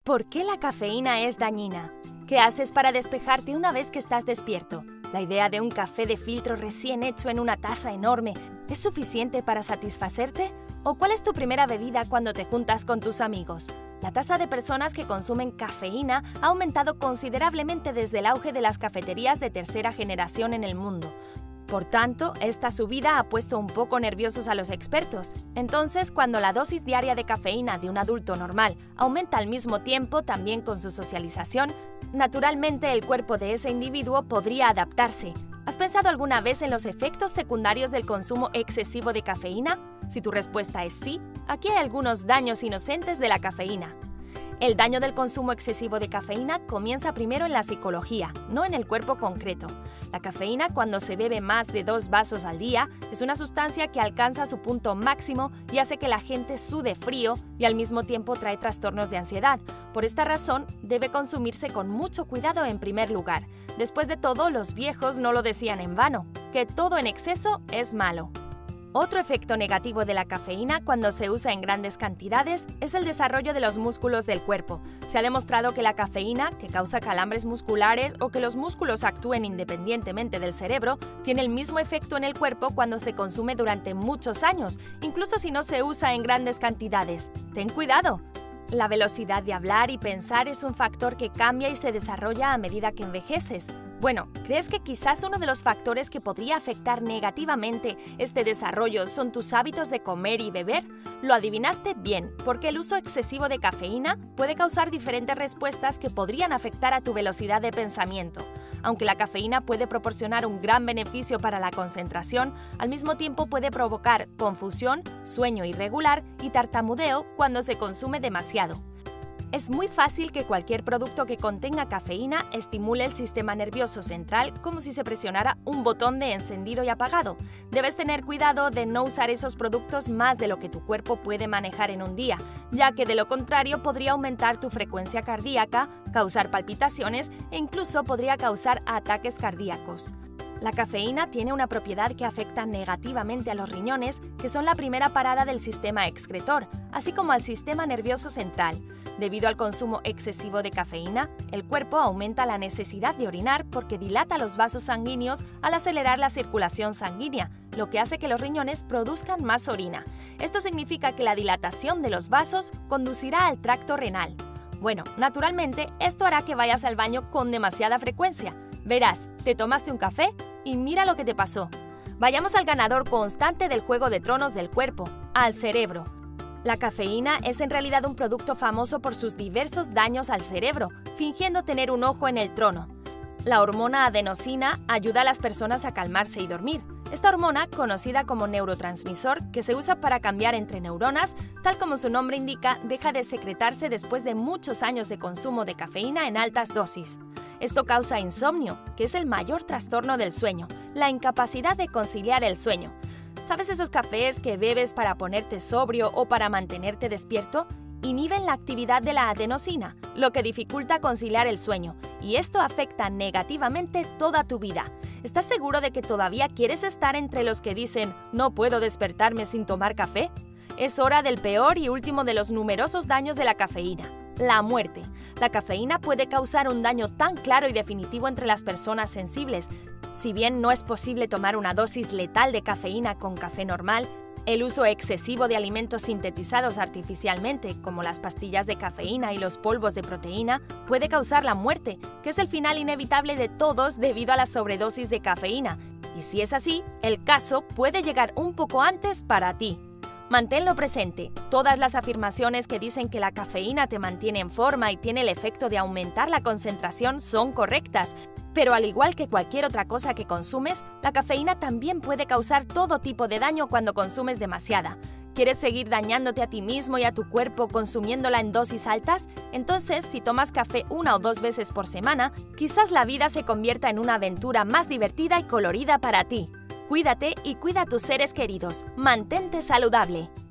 ¿Por qué la cafeína es dañina? ¿Qué haces para despejarte una vez que estás despierto? ¿La idea de un café de filtro recién hecho en una taza enorme es suficiente para satisfacerte? ¿O cuál es tu primera bebida cuando te juntas con tus amigos? La tasa de personas que consumen cafeína ha aumentado considerablemente desde el auge de las cafeterías de tercera generación en el mundo. Por tanto, esta subida ha puesto un poco nerviosos a los expertos. Entonces, cuando la dosis diaria de cafeína de un adulto normal aumenta al mismo tiempo también con su socialización, naturalmente el cuerpo de ese individuo podría adaptarse. ¿Has pensado alguna vez en los efectos secundarios del consumo excesivo de cafeína? Si tu respuesta es sí, aquí hay algunos daños inocentes de la cafeína. El daño del consumo excesivo de cafeína comienza primero en la psicología, no en el cuerpo concreto. La cafeína, cuando se bebe más de 2 vasos al día, es una sustancia que alcanza su punto máximo y hace que la gente sude frío y al mismo tiempo trae trastornos de ansiedad. Por esta razón, debe consumirse con mucho cuidado en primer lugar. Después de todo, los viejos no lo decían en vano, que todo en exceso es malo. Otro efecto negativo de la cafeína cuando se usa en grandes cantidades es el desarrollo de los músculos del cuerpo. Se ha demostrado que la cafeína, que causa calambres musculares o que los músculos actúen independientemente del cerebro, tiene el mismo efecto en el cuerpo cuando se consume durante muchos años, incluso si no se usa en grandes cantidades. ¡Ten cuidado! La velocidad de hablar y pensar es un factor que cambia y se desarrolla a medida que envejeces. Bueno, ¿crees que quizás uno de los factores que podría afectar negativamente este desarrollo son tus hábitos de comer y beber? Lo adivinaste bien, porque el uso excesivo de cafeína puede causar diferentes respuestas que podrían afectar a tu velocidad de pensamiento. Aunque la cafeína puede proporcionar un gran beneficio para la concentración, al mismo tiempo puede provocar confusión, sueño irregular y tartamudeo cuando se consume demasiado. Es muy fácil que cualquier producto que contenga cafeína estimule el sistema nervioso central como si se presionara un botón de encendido y apagado. Debes tener cuidado de no usar esos productos más de lo que tu cuerpo puede manejar en un día, ya que de lo contrario podría aumentar tu frecuencia cardíaca, causar palpitaciones e incluso podría causar ataques cardíacos. La cafeína tiene una propiedad que afecta negativamente a los riñones, que son la primera parada del sistema excretor, así como al sistema nervioso central. Debido al consumo excesivo de cafeína, el cuerpo aumenta la necesidad de orinar porque dilata los vasos sanguíneos al acelerar la circulación sanguínea, lo que hace que los riñones produzcan más orina. Esto significa que la dilatación de los vasos conducirá al tracto renal. Bueno, naturalmente, esto hará que vayas al baño con demasiada frecuencia. Verás, te tomaste un café y mira lo que te pasó. Vayamos al ganador constante del Juego de Tronos del cuerpo, al cerebro. La cafeína es en realidad un producto famoso por sus diversos daños al cerebro, fingiendo tener un ojo en el trono. La hormona adenosina ayuda a las personas a calmarse y dormir. Esta hormona, conocida como neurotransmisor, que se usa para cambiar entre neuronas, tal como su nombre indica, deja de secretarse después de muchos años de consumo de cafeína en altas dosis. Esto causa insomnio, que es el mayor trastorno del sueño, la incapacidad de conciliar el sueño. ¿Sabes esos cafés que bebes para ponerte sobrio o para mantenerte despierto? Inhiben la actividad de la adenosina, lo que dificulta conciliar el sueño, y esto afecta negativamente toda tu vida. ¿Estás seguro de que todavía quieres estar entre los que dicen «no puedo despertarme sin tomar café»? Es hora del peor y último de los numerosos daños de la cafeína. La muerte. La cafeína puede causar un daño tan claro y definitivo entre las personas sensibles. Si bien no es posible tomar una dosis letal de cafeína con café normal, el uso excesivo de alimentos sintetizados artificialmente, como las pastillas de cafeína y los polvos de proteína, puede causar la muerte, que es el final inevitable de todos debido a la sobredosis de cafeína. Y si es así, el caso puede llegar un poco antes para ti. Manténlo presente. Todas las afirmaciones que dicen que la cafeína te mantiene en forma y tiene el efecto de aumentar la concentración son correctas. Pero al igual que cualquier otra cosa que consumes, la cafeína también puede causar todo tipo de daño cuando consumes demasiada. ¿Quieres seguir dañándote a ti mismo y a tu cuerpo consumiéndola en dosis altas? Entonces, si tomas café 1 o 2 veces por semana, quizás la vida se convierta en una aventura más divertida y colorida para ti. Cuídate y cuida a tus seres queridos. Mantente saludable.